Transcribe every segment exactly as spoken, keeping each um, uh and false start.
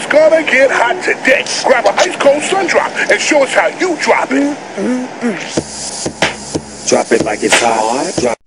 It's gonna get hot today. Grab an ice cold sun drop and show us how you drop it. Drop it like it's hot. Drop.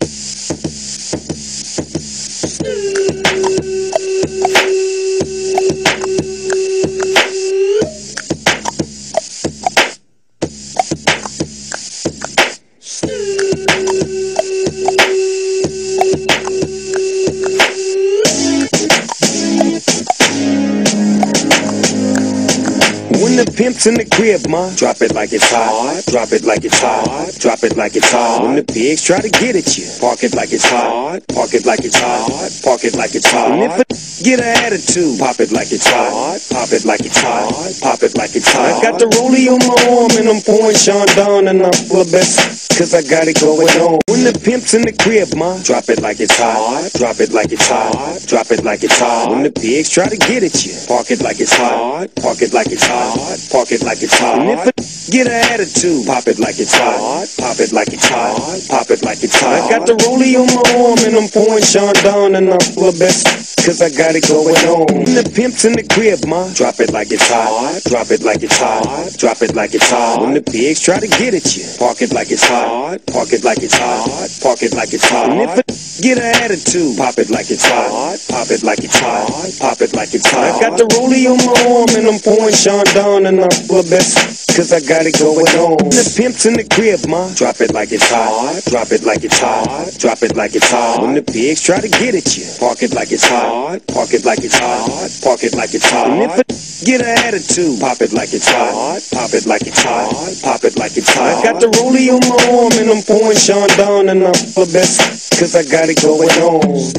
When the pimp's in the crib, ma, drop it like it's hot. Drop it like it's hot. Drop it like it's hot. When the pigs try to get at you, park it like it's hot. Park it like it's hot. Park it like it's hot. And if it get an attitude, pop it like it's hot. Pop it like it's hot. Pop it like it's hot. I got the rollie on my arm and I'm pouring Sean down and I'm full of best, cause I got it going on. When the pimp's in the crib, ma, drop it like it's hot. Drop it like it's hot. Drop it like it's hot. When the pigs try to get at you, park it like it's hot. Park it like it's hot. Park it like it's hot. And if it get an attitude, pop it like it's hot. Pop it like it's hot. Pop it like it's hot. I got the rollie on my arm and I'm pouring Sean down and I'm full of best, cause I got it going on. When the pimp's in the crib, ma, drop it like it's hot. Drop it like it's hot. Drop it like it's hot. When the pigs try to get at you, park it like it's hot. Park it like it's hot. Park it like it's hot. And if it get an attitude, pop it like it's hot. Pop it like it's hot. Pop it like it's hot. I got the rollie on my arm and I'm pouring Sean down and I'm full of best, cause I got it going on. When the pimp's in the crib, ma, drop it like it's hot. Drop it like it's hot. Drop it like it's hot. When the pigs try to get at you, park it like it's hot. Park it like it's hot. Park it like it's hot. And if it get an attitude, pop it like it's hot. Pop it like it's hot. Pop it like it's hot. I got the rollie on my arm and I'm pouring Sean down and I'm full of best, cause I got it going on.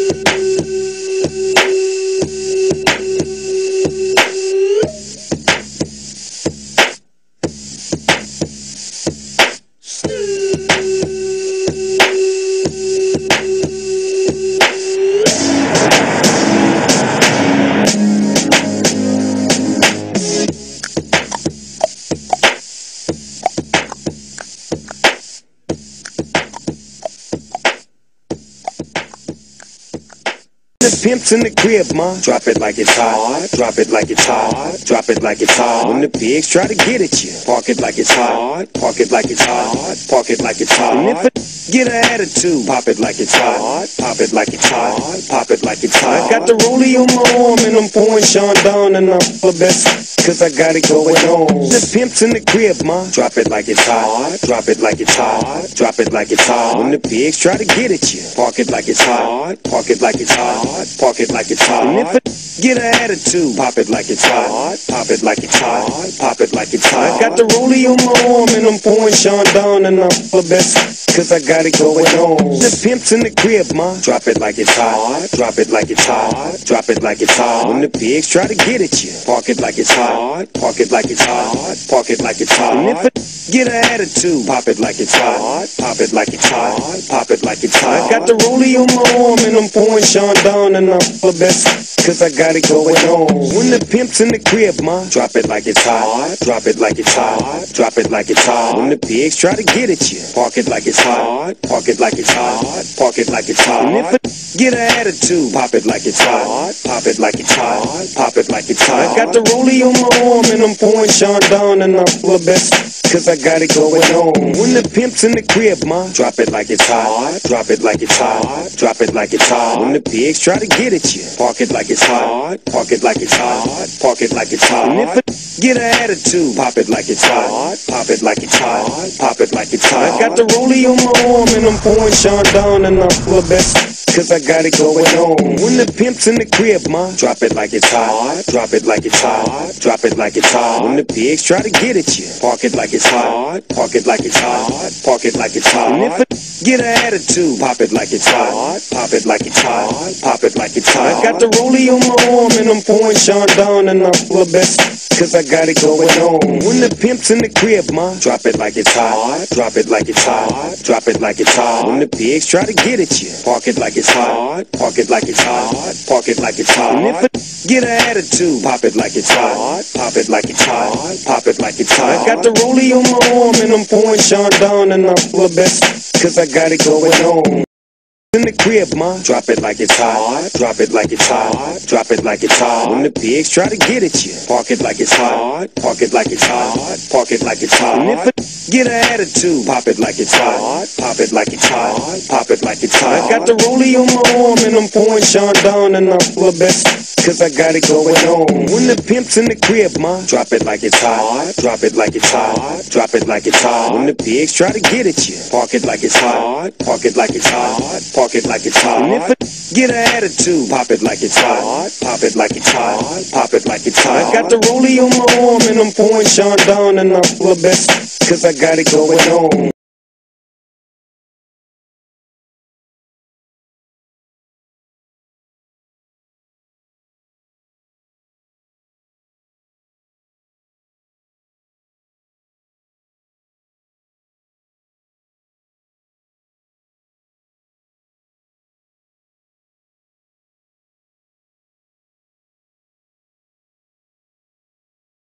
The pimp's in the crib, ma, drop it like it's hot. Drop it like it's hot. Drop it like it's hot. When the pigs try to get at you, park it like it's hot. Park it like it's hot. Park it like it's hot. And if it get an attitude, pop it like it's hot. Pop it like it's hot. Pop it like it's hot. I got the rollie on my arm and I'm pouring Sean down and I'm full of best, cause I got it going on. The pimp's in the crib, ma, drop it like it's hot. Drop it like it's hot. Drop it like it's hot. When the pigs try to get at you, park it like it's hot. Park it like it's hot. Park it like it's hot. And if it get an attitude, pop it like it's hot. Pop it like it's hot. Pop it like it's hot. I got the rollie on my arm and I'm pouring Sean down and I'm full of best, cause I got it going on. The pimp's in the crib, ma, drop it like it's hot. Drop it like it's hot. Drop it like it's hot. When the pigs try to get at you, park it like it's hot. Park it like it's hot. Park it like it's hot. And if it get an attitude, pop it like it's hot. Pop it like it's hot. Pop it like it's hot. I got the rollie on my arm and I'm pouring Sean down and I'm full of best, cause I got it going on. When the pimp's in the crib, ma, drop it like it's hot. Drop it like it's hot. Drop it like it's hot. When the pigs try to get at you, park it like it's hot. Park it like it's hot. Park it like it's hot. And if it get an attitude, pop it like it's hot. Pop it like it's hot. Pop it like it's hot. I got the rollie on my arm and I'm pouring Sean down and I'm full of best, cause I got it going on. When the pimp's in the crib, ma, drop it like it's hot. Drop it like it's hot. Drop it like it's hot. When the pigs try to get at you, park it like it's hot. Park it like it's hot. Park it like it's hot. And if it get an attitude, pop it like it's hot. Pop it like it's hot. Pop it like it's hot. I got the rollie on my arm and I'm pouring Sean down and I'm full of best, cause I got it going on. When the pimp's in the crib, ma, drop it like it's hot. Drop it like it's hot. Drop it like it's hot. When the pigs try to get at you, park it like it's hot. Park it like it's hot. Park it like it's hot. And if it get an attitude, pop it like it's hot. Pop it like it's hot. Pop it like it's hot. I got the rollie on my arm and I'm pouring Sean down and I'm full of best, cause I got it going on. When the pimp's in the crib, ma, drop it like it's hot. Drop it like it's hot. Drop it like it's hot. When the pigs try to get at you, park it like it's hot. Park it like it's hot. Park it like it's hot. And if it get an attitude, pop it like it's hot. Pop it like it's hot. Pop it like it's hot. I got the rollie on my arm and I'm pouring Sean down and I'm full of best, cause I got it going on. in the crib, ma. Drop it like it's hot. Drop it like it's hot. Drop it like it's hot. When the pigs try to get at you, park it like it's hot. Park it like it's hot. Park it like it's hot. And if a get an attitude, pop it like it's hot. Pop it like it's hot. Pop it like it's hot. I got the rollie on my arm and I'm pouring Sean down and I'm full of best. Cause I got it going on. When the pimp's in the crib, ma. Drop it like it's hot. Drop it like it's hot. Drop it like it's hot. When the pigs try to get at you, park it like it's hot. Park it like it's hot. Park it like it's hot. And if a get an attitude, pop it like it's hot. Pop it like it's hot. Pop it like it's hot. I got the rollie on my arm and I'm pouring Sean down and I'm full of best. Cause I got it going on.